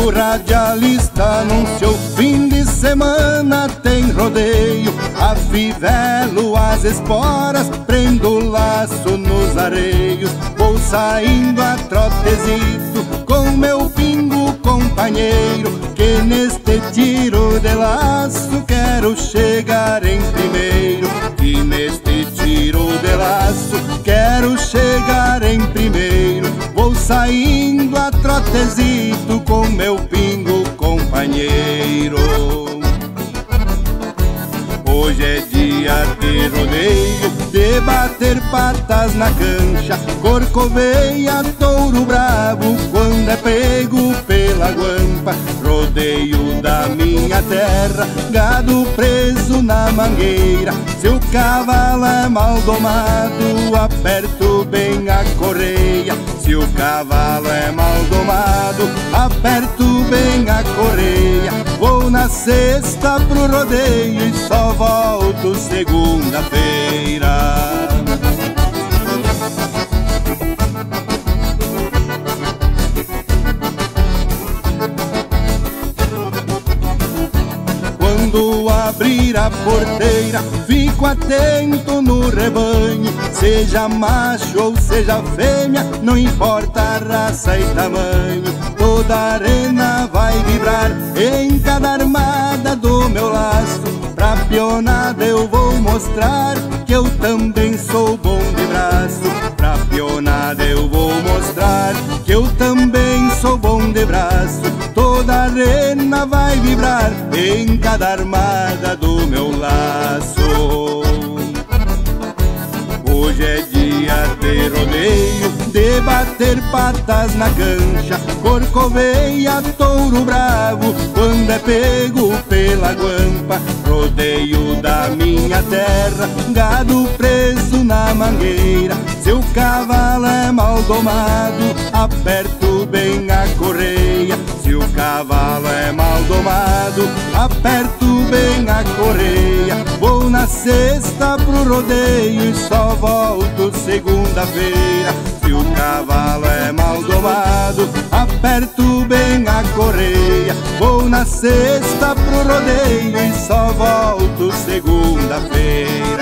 O radialista anunciou: fim de semana tem rodeio. Afivelo as esporas, prendo o laço nos areios. Vou saindo a trotezito com meu pingo companheiro, que neste tiro de laço quero chegar em primeiro. E neste tiro de laço quero chegar em primeiro. Vou saindo a trotezito com meu pingo companheiro. Hoje é dia de rodeio, de bater patas na cancha, corcoveia, touro bravo, quando é pego pela guampa. Rodeio da minha terra, gado preso na mangueira. Se o cavalo é mal domado, aperto bem a correia. Se o cavalo é mal domado, aperto bem a correia. Vou na sexta pro rodeio e só volto segunda-feira. Quando abrir a porteira, fico atento no rebanho. Seja macho ou seja fêmea, não importa a raça e tamanho. Toda a arena vai vibrar em cada armada do meu laço. Pra pionada eu vou mostrar que eu também sou bom de braço. Pra pionada eu vou mostrar que eu também sou bom de braço. Toda a arena vai vibrar em cada armada do meu laço. Hoje é dia de rodeio, de bater patas na cancha, corcoveia, touro bravo, quando é pego pela guampa. Rodeio da minha terra, gado preso na mangueira. Se o cavalo é mal domado, aperto bem a correia. Se o cavalo é mal domado, aperto bem a correia. Vou na sexta pro rodeio e só volto segunda-feira. Se o cavalo é mal domado, aperto bem a correia. Vou na sexta pro rodeio e só volto segunda-feira.